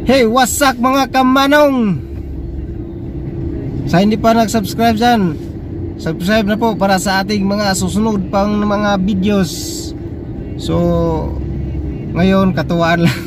Hey, what's up mga kamanong? Sa hindi pa nag-subscribe dyan, subscribe na po para sa ating mga susunod pang mga videos. So, ngayon katuwaan lang.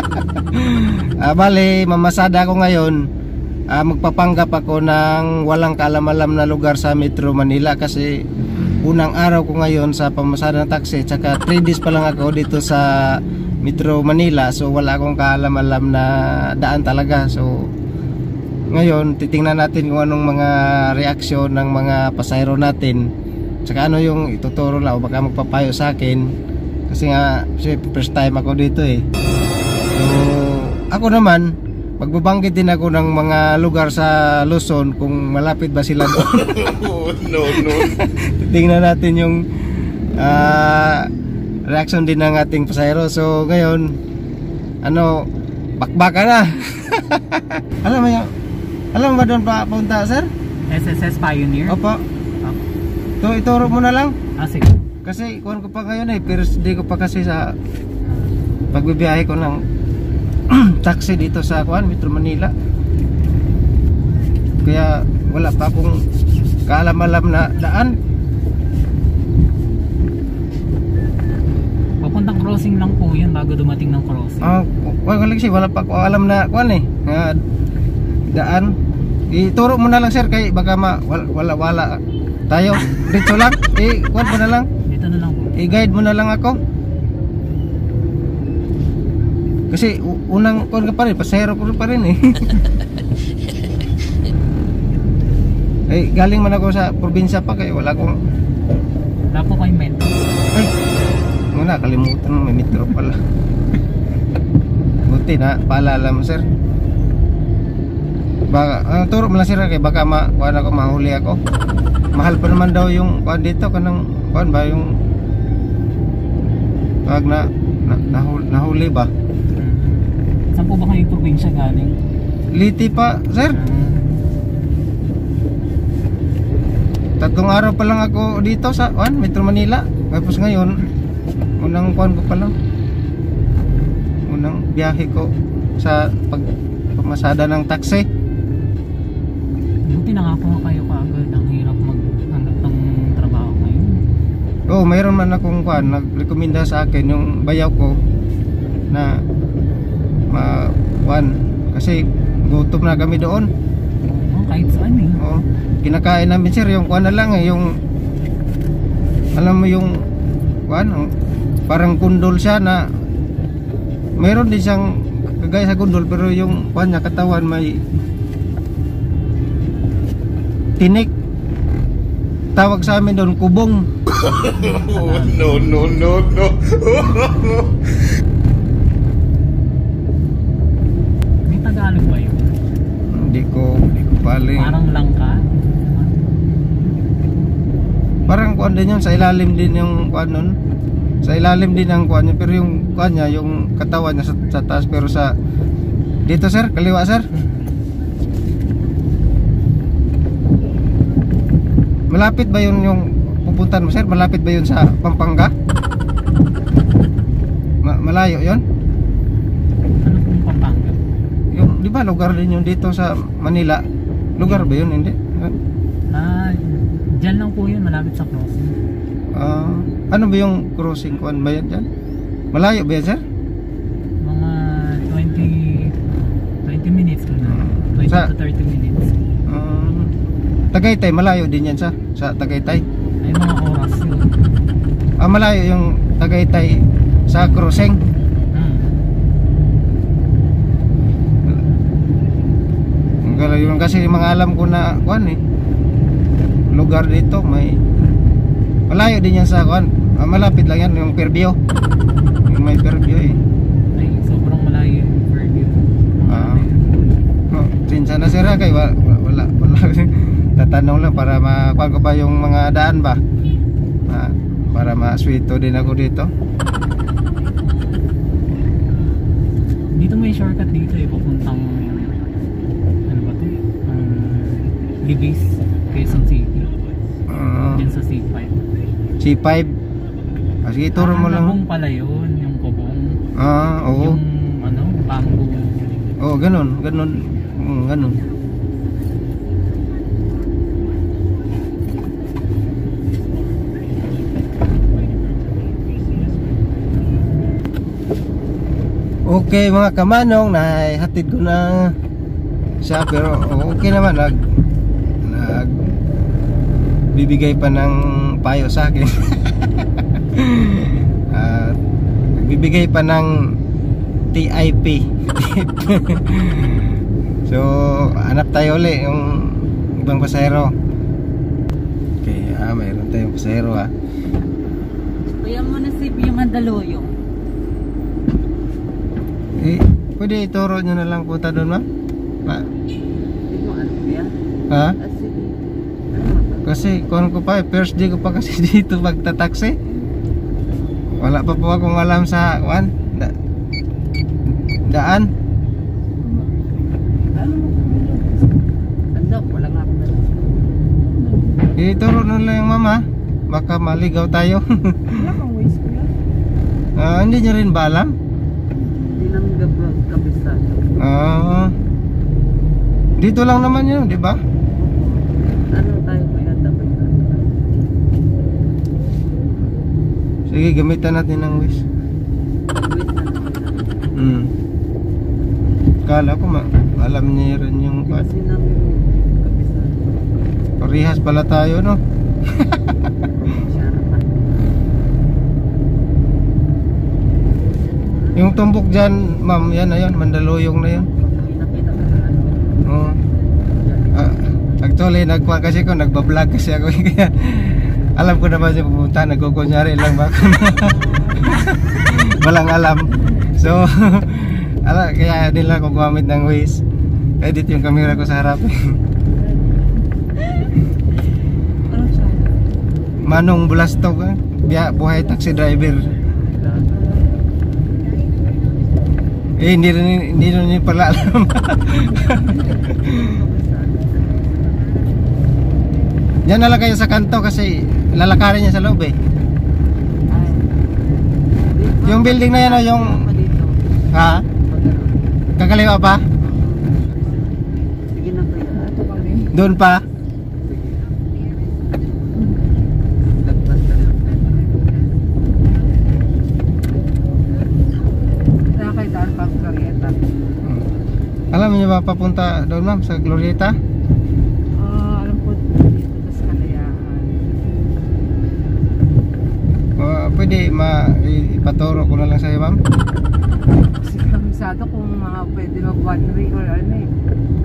Bale, mamasada ako ngayon. Magpapanggap ako ng walang kaalam-alam na lugar sa Metro Manila. Kasi unang araw ko ngayon sa pamasada ng taxi. Tsaka 3 days pa lang ako dito sa Metro Manila. So wala akong kaalam-alam na daan talaga. So ngayon titingnan natin kung anong mga reaksyon ng mga pasahero natin. Tsaka ano yung ituturo lang o baka magpapayo sa akin. Kasi nga first time ako dito eh. So ako naman magbabanggit din ako ng mga lugar sa Luzon kung malapit ba sila doon. No. Titingnan natin yung reaction din ng ating pasahero. So ngayon ano, bakbaka na. Alam mo ba doon pa punta, sir? SSS Pioneer? Opo. Ituro mo na lang. Sige. Kasi kuhan ko pa ngayon eh, first day ko pa kasi sa pagbibiyahe ko ng taxi dito sa Metro Manila. Kaya wala pa akong kaalam-alam na daan. Papuntang crossing lang po yun bago dumating ng crossing. Wala pa ako alam na daan. Ituro mo na lang, sir, kay baka wala tayo. Dito lang. Kuhan mo na lang. Dito na lang po. I-guide mo na lang ako. Kasi unang kuhan ka pa rin, pasahero ko pa rin eh. Galing man ako sa probinsya pa kaya wala po kayong metro. Muna kalimutan mo, may metro pala. Buti na paalala mo, sir. Baka turo mo lang, sir, kay baka kuhan ako, mahuli ako. Mahal pa naman daw yung kuhan dito, kanang kuhan ba yung pag nahuli ba? Saan po ba kayo probinsya galing? Liti pa, sir. 3 araw pa lang ako dito sa Metro Manila. Tapos ngayon unang kuhan ko pa lang, unang biyahe ko sa pagpamasada ng taxi. Buti na nga po kayo kaagad. Ang hirap maghanap ng trabaho ngayon. Mayroon man akong kuhan, nagrekomenda sa akin yung bayaw ko na kasi gutom na kami doon. Kahit saan eh. Kinakain namin, sir, yung kuhan na lang yung alam mo yung kuhan, parang kundol siya na mayroon din siyang kagaya sa kundol pero yung kuhan niya katawan may tinik. Tawag sa amin doon kubong. No. Tagalog ba yun? Hindi ko paling. Parang langka? Parang kuan din yun, sa ilalim din yung kuan nun. Sa ilalim din ang kuan niya, pero yung kuan niya, yung katawan niya sa taas, pero sa dito, sir, kaliwa, sir. Malapit ba yun yung pupuntan mo, sir? Malapit ba yun sa Pampanga? Malayo yun? Ano pong Pampanga? Yung, di ba lugar din yung dito sa Manila? Lugar ba yun? Hindi? Diyan lang po yun, malapit sa crossing. Ano ba yung crossing kuan ba yan dyan? Malayo ba yan, sir? Mga 20 minutes ko na. 20 to 30 minutes. Tagaytay, malayo din yan sa Tagaytay. Ay, mga oras yun. Malayo yung Tagaytay sa crossing. Yung kasi mga alam ko na kuan eh, lugar dito may malayo din yan sa kuan. Malapit lang yan yung Fairview. Yung may Fairview eh. Ay, sobrang malayo yung Fairview. Sinsa na, sir, kay wala. Tatanong lang para makuha ko ba yung mga daan ba, para maswito din ako dito. Dito may shortcut dito eh, papuntang ano ba ito? Libis, Quezon City. Diyan sa C5. C5? Sige, turo mo lang. Kubong pala yun, yung kubong. Oo. Yung ano, bamboo. Oo, ganun. Ganun. Okay mga kamanong, nahatid ko na siya, pero okay naman, bibigay pa ng payo sa akin. At bibigay pa ng TIP. So hanap tayo ulit yung ibang pasahero. Okay, mayroon tayong pasahero Kaya mo na si yung Mandaluyong. Pwede ituro nyo na lang punta doon, ma'am? Hindi mo alam yan. Ha? Sige. Kasi kung ko pa, first day ko pa kasi dito magta-taxi. Wala pa po akong alam sa daan. Ano? Wala nga ako. Ituro na lang yung mama. Baka maligaw tayo. Wala kang ways ko yan. Hindi nyo rin ba alam? Hindi namin kabisado. Dito lang naman yun, di ba? Ano tayo kaya dapat na? Sige, gamitan natin ng wish. Kala ko alam niya rin yung Kasi namin kabisado. parehas pala tayo, no? Yung tumbok dyan, ma'am, yan na yun, Mandaluyong na yun. Oo. Actually, nagkuha kasi ko, nagbablog kasi ako. Kaya alam ko naman siya pumunta, nagkukunyari lang ba ako. Walang alam. So, kaya nila ako gumamit ng Waze. Edit yung camera ko sa harap. Manong Bulastog, buhay taxi driver. Hindi rin pala alam. Diyan na lang kayo sa kanto kasi lalakarin niya sa loob eh. Yung building na yan o yung... Ha? Kakaliwa pa? Sige na kaya. Ato kami. Doon pa? Lagpas ka na. Kaya daan pa ang Glorieta. Alam niyo ba papunta doon, ma'am, sa Glorieta? Alam ko dito sa Kalayaan. Pwede ipaturo ko na lang sa'yo, ma'am? Kasi kamisado kung mga pwede mag one way or ano eh.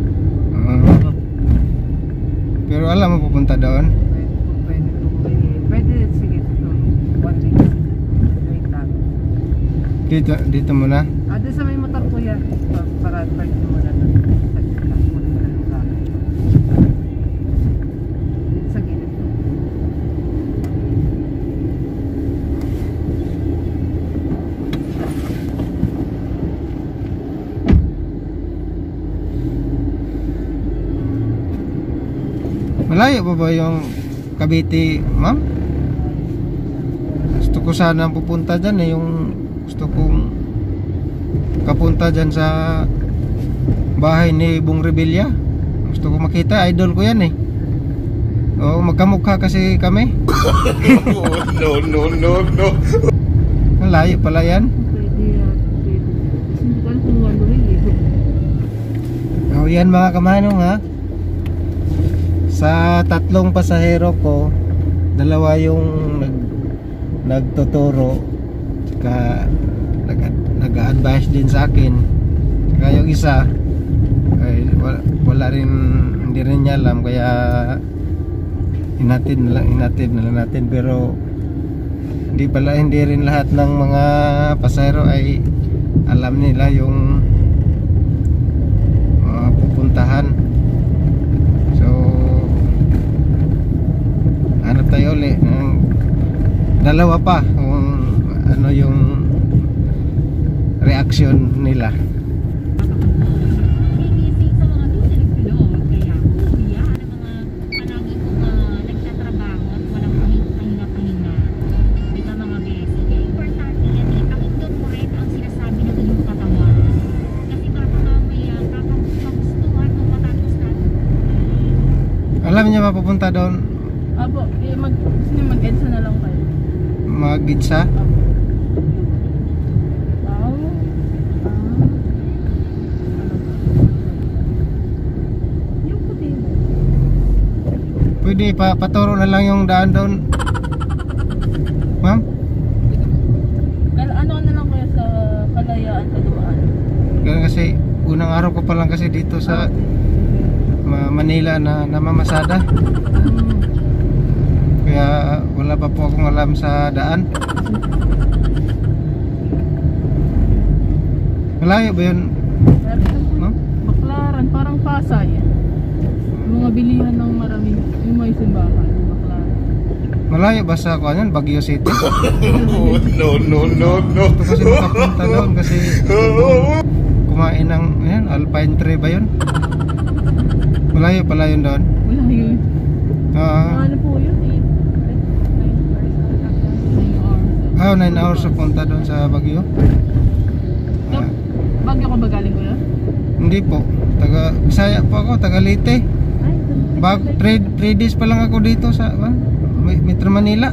Pero alam mo pupunta doon? Pwede pwede sige ito. One way. Wait lang. Dito muna? Doon sa may motor ko yan. Para park mo na doon. Sa gilid ko. Malayo pa ba yung Cavite, ma'am? Gusto ko sana pupunta dyan eh. Yung gusto kong kapunta dyan sa bahay ni Bong Revilla. Gusto ko makita, idol ko yan eh. Oo, magkamukha kasi kami. No. Malayo pala yan. Pwede yan. Kasi hindi ko alam kung one way eh. Yan mga kamanong ha. Sa tatlong pasahero ko, dalawa yung nagtuturo, saka nag-advise din sa akin. Saka yung isa ay wala rin, hindi rin niya alam, kaya hinatid na lang natin. Pero hindi rin lahat ng mga pasahero ay alam nila yung pupuntahan. So hanap tayo ulit ng dalawa pa kung ano yung reaction nila. Gigising sa mga tulog-tulog, kaya kuya, ang mga palagi kong nagtatrabaho at walang pahinga-pahinga. Di ba mga beses? Kaya importante yan eh, pakinggan mo rin ang sinasabi ng iyong katawan. Kasi baka mamaya papunta doon? Apo, mag-EDSA na lang kayo. Mag-Gitsa? Yung puti mo. Pwede paturo na lang yung daan doon. Ma'am? Ano na lang kaya sa Kalayaan sa dumaan? Kaya kasi unang araw ko pa lang kasi dito sa Manila na namamasada. Kaya wala pa po akong alam sa daan. Malayo ba yun? No? Baklaran, parang Pasay. Mga bilihan ng maraming yung may simbahan. Baklaran. Malayo ba sa kuan Baguio City? No. Ito kasi makapunta doon kasi kumain ng Alpine Tree ba yun? Malayo pala yun doon. Wala yun. Ano po yun? 9 hours. 9 hours sa punta doon sa Baguio. Baguio ka ba galing ko yun? Hindi po. Taga Bisaya po ako, taga Leyte. 3 days pa lang ako dito sa Metro Manila.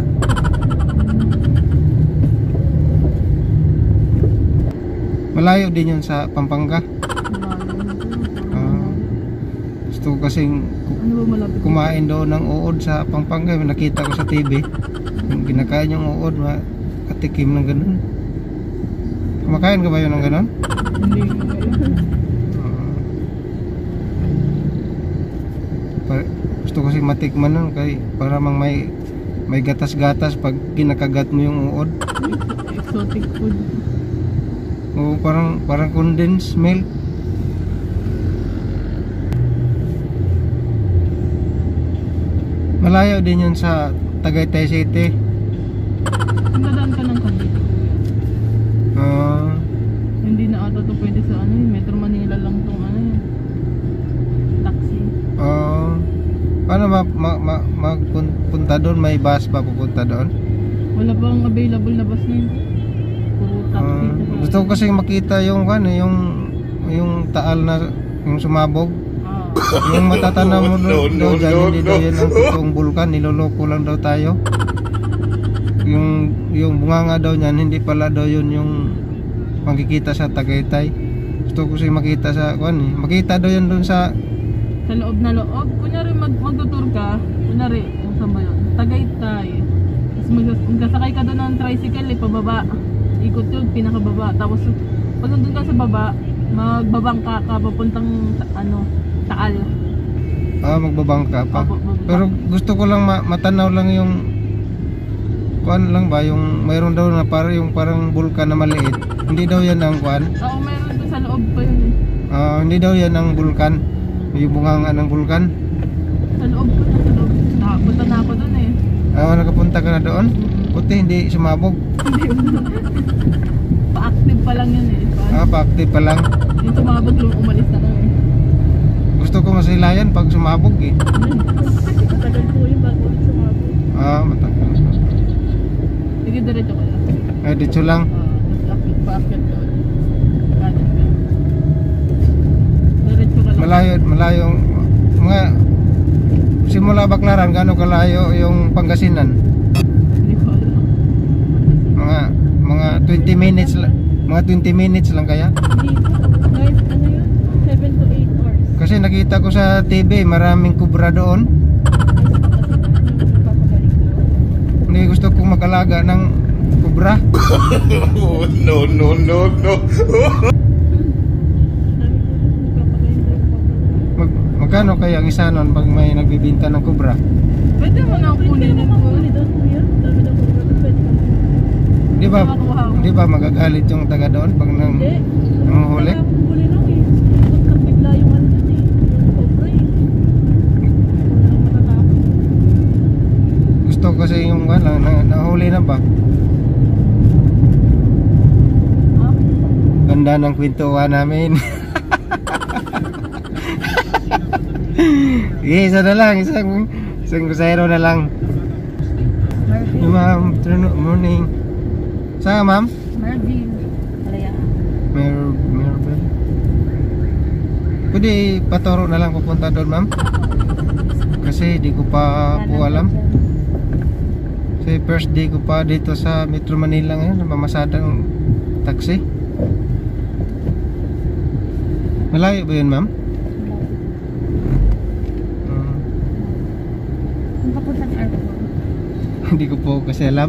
Malayo din yun sa Pampanga. Gusto ko kasing kumain doon ng uod sa Pampanga. Nakita ko sa TV yung kinakain yung uod, katikim ng ganun. Kumakain ka ba yun ng ganun? Hindi. Gusto ko kasi matikman nun kay para mang may gatas-gatas pag kinakagat mo yung uod. Exotic food. O parang condensed milk. Malayo din yun sa Tagaytay City. Dadaan ka ng Cavite. Hindi na ata to pwede sa Metro Manila lang tong taxi. Paano magpunta doon? May bus ba pupunta doon? Wala bang available na bus na yun? Puro taxi. Gusto ko kasi makita yung yung taal na yung sumabog. Yung matatanaw mo doon dyan, hindi daw yan ang totoong bulkan, niloloko lang daw tayo. Yung bunganga daw niyan, hindi pala daw yun yung makikita sa Tagaytay. Gusto ko kasi makita sa makita daw yun doon sa loob na loob. Kunyari magtutur ka, kunyari yung saan ba yun? Tagaytay. Tapos magkasakay ka doon ng tricycle, pababa. Ikot yun, pinakababa. Tapos pag nandun ka sa baba, magbabangka ka papuntang Taal. Magbabangka pa. Pero gusto ko lang matanaw lang yung lang ba yung mayroon daw na parang bulkan na maliit. Hindi daw yan ang Oo, mayroon doon sa loob pa yun hindi daw yan ang bulkan. Yung bunganga ng bulkan. Sa loob pa na, sa loob. Nakapunta na ako doon Nakapunta ka na doon? Buti hindi sumabog. Pa-active pa lang yun Pa-active pa lang. Yung sumabog, umalis na lang Gusto ko masilayan pag sumabog Matagal po yung bago ulit sumabog. Matagal. Sige, diretso ka lang. Dito lang. Pa-active ka ulit. Diretso ka lang. Malayo mga simula Baklaran, gaano kalayo yung Pangasinan? Hindi ko alam. Mga 20 minutes lang. Mga 20 minutes lang kaya? Guys, yun? 7 to 8 hours. Kasi nakita ko sa TV, maraming kubra doon. Hindi gusto kong mag-alaga ng kubra. No. Magkano kaya ang isa nun pag may nagbibinta ng kubra? Pwede mo na kunin mo doon, kuya. Dami na kubra doon, pwede ka. Di ba magagalit yung taga doon pag nanguhuli? Huli lang Magkabigla yung yung kubra Wala lang matatapos. Gusto kasi yung nahuli na ba? Ganda ng kwentuhan namin. Isa na lang, isang kusero na lang. Ma'am, morning. Saan ma'am? Marvin. Merville. Pwede paturo na lang pupunta doon ma'am? Kasi di ko pa po alam. Kasi first day ko pa dito sa Metro Manila ngayon, namamasadang taxi. Malayo ba yun, ma'am? Kung papunta sa airport. Hindi ko po kasi alam.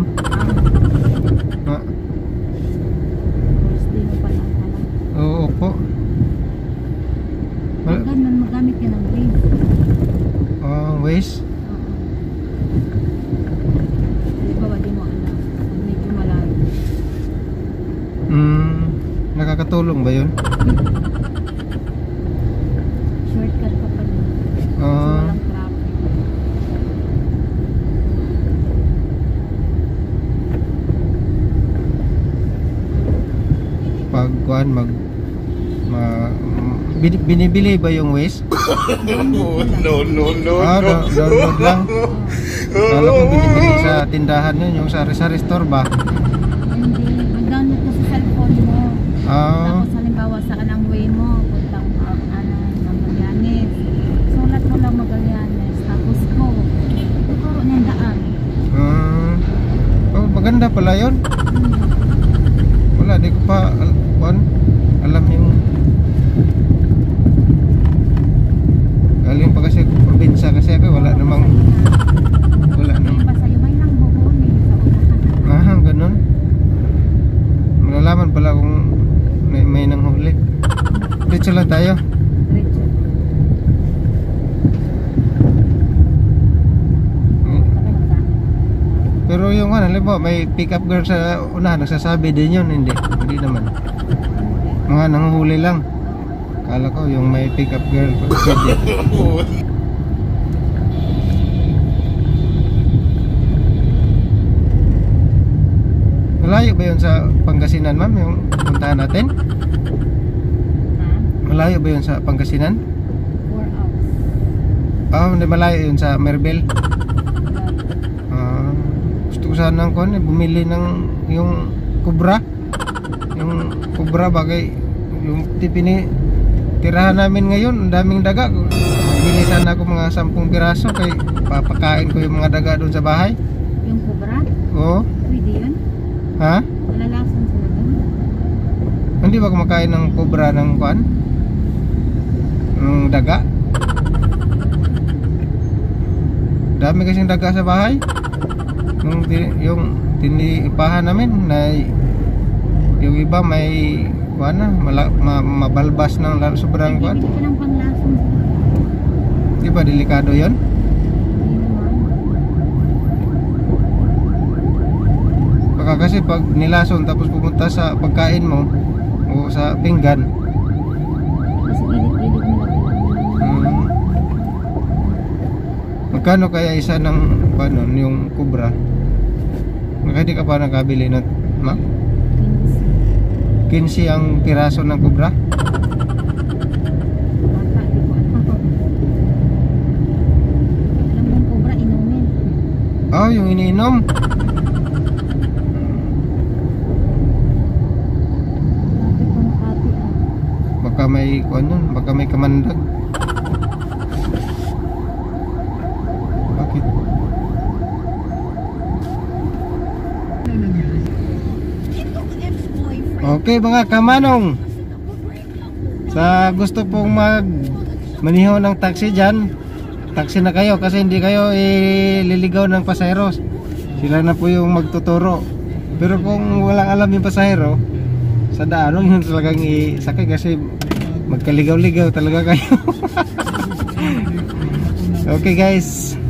First day mo pala alam. Oo po. Ganun, magamit ka ng Waze. Waze? Halimbawa, di mo alam. Pag medyo malayo. Nakakatulong ba yun? Shortcut ka pa rin. Kasi walang traffic. Pag kuhan, binibili ba yung Waze? No. Download lang. Kala ko binibili sa tindahan yun, yung sari-sari store ba? Hindi. Mag-download ka sa cellphone mo. Tapos halimbawa saan ang way mo. Puntang Magallanes. Sulat mo lang Magallanes. Tapos go. Tuturo niyang daan. Maganda pala yun. Wala, di ko pa alam yung galing pa kasi probinsya kasi ako wala namang Pa sa'yo may nang buhuni sa unahan. ganun. Malalaman pala kung may nang huli. Diretso lang tayo. Diretso. Pero yung halimbawa may pick up girl sa unahan, nagsasabi din yun. Hindi naman. Mga nanguhuli lang. Kala ko yung may pick up girl. Malayo ba yun sa Pangasinan, ma'am, yung puntahan natin? Malayo ba yun sa Pangasinan? 4 hours. Hindi malayo yun sa Merbel. Gusto ko sana bumili ng yung Cobra. Yung Cobra bagay yung tirahan namin ngayon, ang daming daga. Bili sana ako mga 10 piraso kay papakain ko yung mga daga doon sa bahay. Yung Cobra? Oo. Pwede yun? Ha? Malalasan sila doon? Hindi ba kumakain ng Cobra ng kuan? Ng daga? Dami kasing daga sa bahay. Yung tinipahan namin na yung iba may kuan na mabalbas ng sobrang kuan. Bibili ka ng panglason sila. Di ba delikado yon? Hindi naman. Baka kasi pag nilason tapos pumunta sa pagkain mo o sa pinggan. Kasi gilid-gilid mo lang. Magkano kaya isa ng panon yung Cobra? Hindi ka pa nakabili nun, ma'am? 15 ang piraso ng Cobra? Bata, di ko alam. Alam mong Cobra, inumin. Yung iniinom. Lapit ko Makati Baka may kuan yun, baka may kamandag. Bakit? Okay mga kamanong, sa gusto pong maniho ng taxi dyan, taxi na kayo kasi hindi kayo ililigaw ng pasaheros. Sila na po yung magtuturo. Pero kung walang alam yung pasahero, sa daan yun talagang isakay kasi magkaligaw-ligaw talaga kayo. Okay guys.